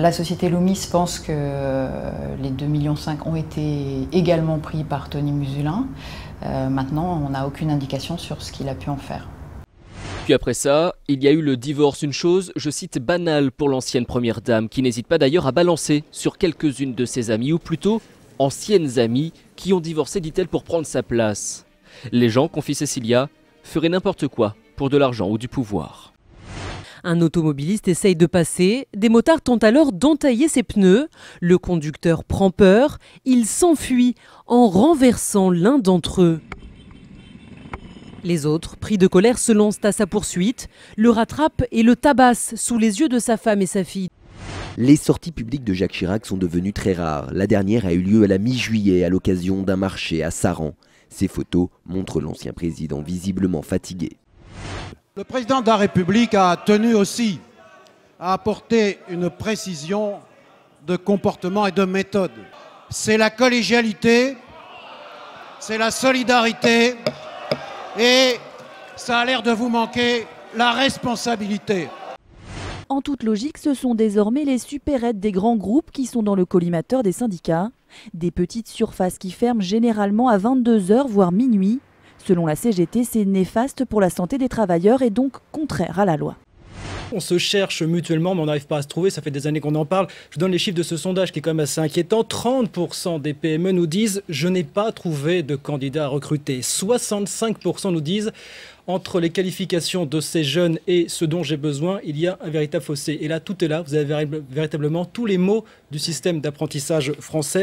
La société Loomis pense que les 2,5 millions ont été également pris par Tony Musulin. Maintenant, on n'a aucune indication sur ce qu'il a pu en faire. Puis après ça, il y a eu le divorce, une chose, je cite, banale pour l'ancienne première dame, qui n'hésite pas d'ailleurs à balancer sur quelques-unes de ses amies, ou plutôt anciennes amies, qui ont divorcé, dit-elle, pour prendre sa place. Les gens, confie Cécilia, feraient n'importe quoi pour de l'argent ou du pouvoir. Un automobiliste essaye de passer, des motards tentent alors d'entailler ses pneus. Le conducteur prend peur, il s'enfuit en renversant l'un d'entre eux. Les autres, pris de colère, se lancent à sa poursuite, le rattrapent et le tabassent sous les yeux de sa femme et sa fille. Les sorties publiques de Jacques Chirac sont devenues très rares. La dernière a eu lieu à la mi-juillet à l'occasion d'un marché à Saran. Ces photos montrent l'ancien président visiblement fatigué. Le président de la République a tenu aussi à apporter une précision de comportement et de méthode. C'est la collégialité, c'est la solidarité et ça a l'air de vous manquer, la responsabilité. En toute logique, ce sont désormais les supérettes des grands groupes qui sont dans le collimateur des syndicats. Des petites surfaces qui ferment généralement à 22 h, voire minuit. Selon la CGT, c'est néfaste pour la santé des travailleurs et donc contraire à la loi. On se cherche mutuellement, mais on n'arrive pas à se trouver. Ça fait des années qu'on en parle. Je donne les chiffres de ce sondage qui est quand même assez inquiétant. 30% des PME nous disent « je n'ai pas trouvé de candidat à recruter ». 65% nous disent « entre les qualifications de ces jeunes et ce dont j'ai besoin, il y a un véritable fossé ». Et là, tout est là. Vous avez véritablement tous les mots du système d'apprentissage français.